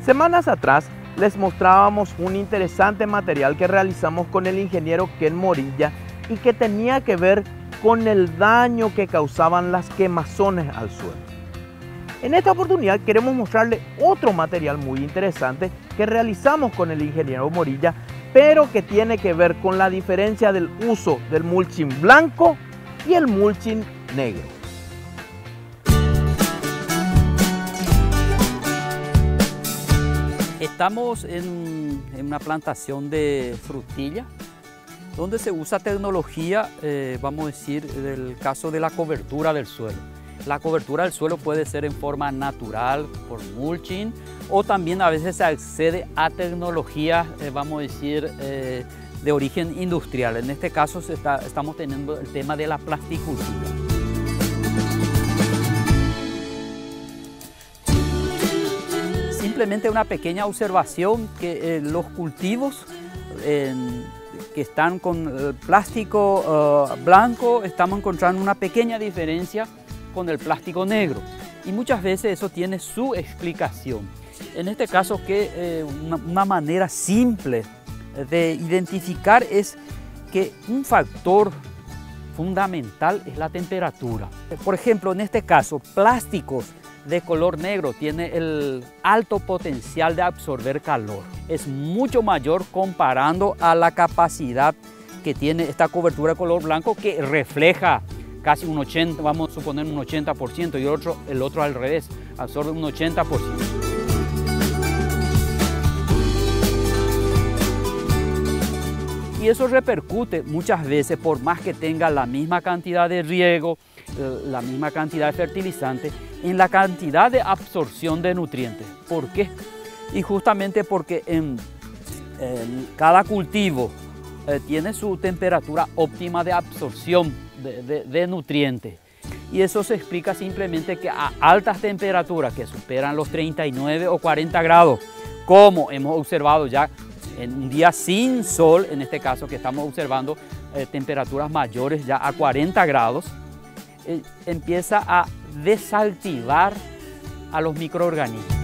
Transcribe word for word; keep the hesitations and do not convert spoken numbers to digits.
Semanas atrás les mostrábamos un interesante material que realizamos con el ingeniero Ken Morilla y que tenía que ver con el daño que causaban las quemazones al suelo. En esta oportunidad queremos mostrarle otro material muy interesante que realizamos con el ingeniero Morilla, pero que tiene que ver con la diferencia del uso del mulching blanco y el mulching negro. Estamos en, en una plantación de frutilla donde se usa tecnología, eh, vamos a decir, del caso de la cobertura del suelo. La cobertura del suelo puede ser en forma natural por mulching o también a veces se accede a tecnologías, eh, vamos a decir, eh, de origen industrial. En este caso se está, estamos teniendo el tema de la plasticultura. Simplemente una pequeña observación que eh, los cultivos eh, que están con el plástico uh, blanco estamos encontrando una pequeña diferencia con el plástico negro y muchas veces eso tiene su explicación. En este caso que eh, una, una manera simple de identificar es que un factor fundamental es la temperatura. Por ejemplo, en este caso, plásticos de color negro tiene el alto potencial de absorber calor. Es mucho mayor comparando a la capacidad que tiene esta cobertura de color blanco que refleja casi un ochenta, vamos a suponer un ochenta por ciento y el otro, el otro al revés, absorbe un ochenta por ciento. Y eso repercute muchas veces, por más que tenga la misma cantidad de riego, la misma cantidad de fertilizante, en la cantidad de absorción de nutrientes. ¿Por qué? Y justamente porque en, en cada cultivo eh, tiene su temperatura óptima de absorción de, de, de nutrientes. Y eso se explica simplemente que a altas temperaturas que superan los treinta y nueve o cuarenta grados, como hemos observado ya en un día sin sol, en este caso que estamos observando eh, temperaturas mayores ya a cuarenta grados, eh, empieza a desactivar a los microorganismos.